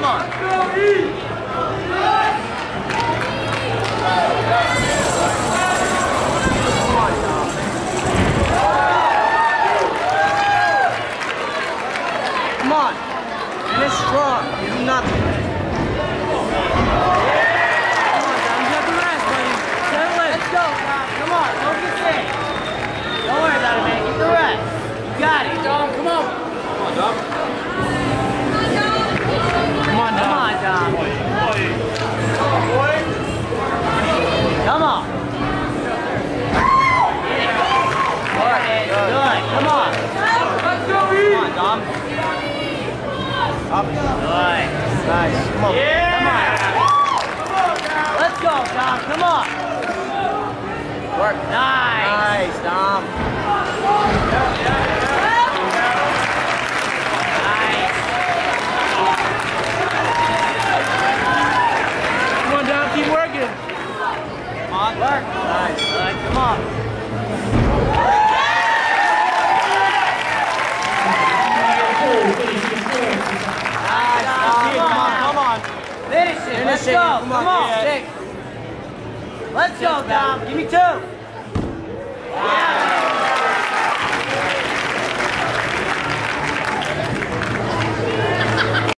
Come on. Come on. Finish strong. You do nothing. Come on, Dom. You got the rest, buddy. Let's go, Dom. Come on. Focus in. Don't worry about it, man. Get the rest. You got it. Dom, come on. Come on, Dom. Come on, Dom. Come on, Dom. Come on, boy. Come on. Good. Come on. Let's go, Come on, Dom. Up. Good. Nice. Come on. Yeah. Come on. Let's go, Dom. Come on. Work. Nice. Nice, Dom. Nice. Come on, Dom. Keep working. Come on. Work. Nice. Good. Come on. Finish it. Let's go. Come on. Let's go, Dom. Give me 2. Yeah.